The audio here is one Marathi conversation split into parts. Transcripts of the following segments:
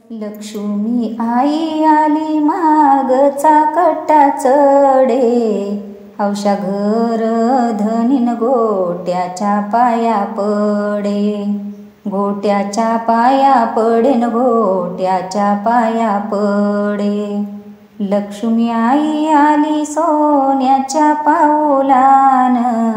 लक्ष्मी आई आली मागचा कट्टा चढे, हौशा घर धनीन गोट्याच्या पाया पडे, गोट्याच्या पाया पडेन गोट्याच्या पाया पडे। लक्ष्मी आई आली सोन्याच्या पाऊलान,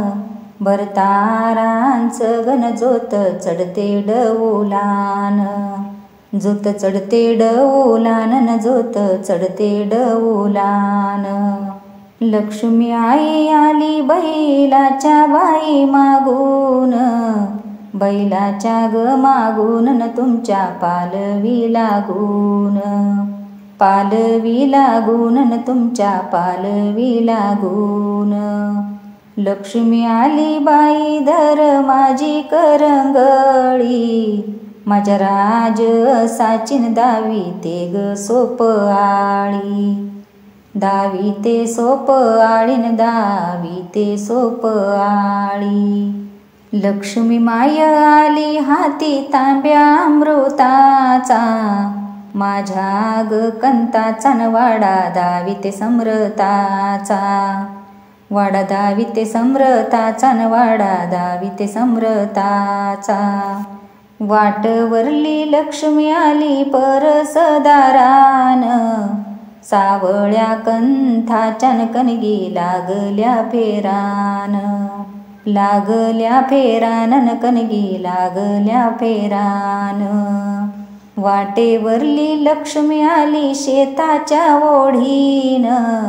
भरतारांचं गण जोत चढते डौलान, जोत चढते डौलान जोत चढते डौलान। लक्ष्मी आई आली बैलाच्या बाई मागून, बैलाच्या ग मागून न तुमच्या पालवी लागून, पालवी लागून न तुमच्या पालवी लागून। लक्ष्मी आली बाई धर माझी करंगळी, माझ्या राज साचिन दावी ते ग सोप आळी, दावी ते सोप आळीन दावी ते सोप आळी। लक्ष्मी माय आली हाती तांब्या अमृताचा, माझ्या ग कंताचा न वाडा दावी ते समृताचा, वाडा दावी ते समृताचा न वाडा दावी ते समृताचा। वाटवरली लक्ष्मी आली परसदारान, सावळ्या कंथाच्या कणगी लागल्या फेरान, लागल्या फेरान कणगी लागल्या फेरान। वाटेवरली लक्ष्मी आली शेताच्या ओढीन,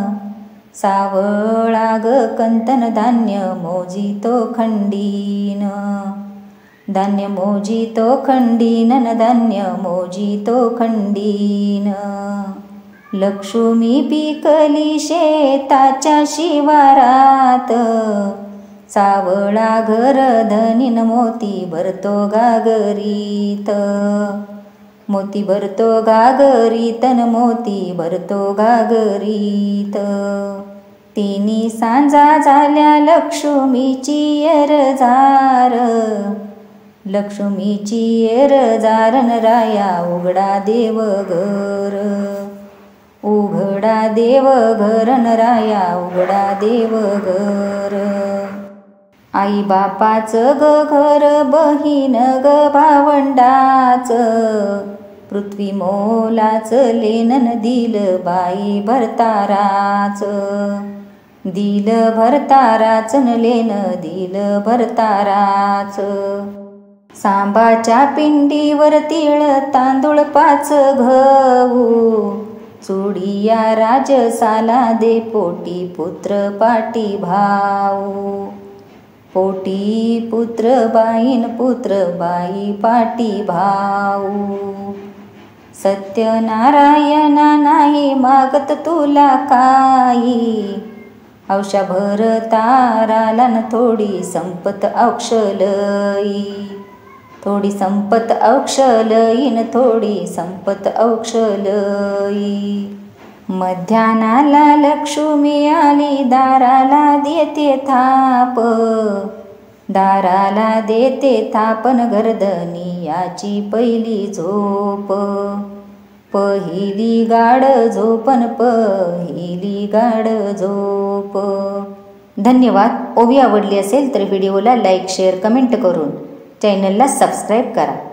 सावळा ग कंतन धान्य मोजितो खंडीन, धान्य मोजितो खंडीन धान्य मोजितो खंडीन। लक्ष्मी पिकली शेताच्या शिवारात, सावळा घर धनीन मोती भरतो गागरीत, मोती भरतो गागरीत न मोती भरतो गागरीत। तिन्ही सांजा झाल्या लक्ष्मीची येरझार, लक्ष्मीची येरझार न राया उघडा देव घर, उघडा देव घर न राया उघडा देव घर। आई बापाचं ग घर बहीण ग भावंडाच, पृथ्वी मोलाच लेनन दिल बाई भरताराच, दिल भरताराच न लेन दिल भरताराच। सांबाच्या पिंडीवर तीळ तांदूळ 5 गहू, चुडिया राजसाला दे पोटी पुत्र पाटी भाऊ, पोटी पुत्र बाईन पुत्र बाई पाटी भाऊ। सत्यनारायणा नाही मागत तुला काही, हौशा भरताराला न थोडी संपत औक्षलई, थोडी संपत औक्षलईन थोडी संपत औक्षलई। मध्यानाला लक्ष्मी आली दाराला देते थाप, दाराला देते थापन गर्दनी याची पहिली झोप, पहिली गाड झोपन पहिली गाड झोप। धन्यवाद। ओवी आवडली असेल तर व्हिडिओला लाईक शेअर कमेंट करून चॅनलला सबस्क्राईब करा।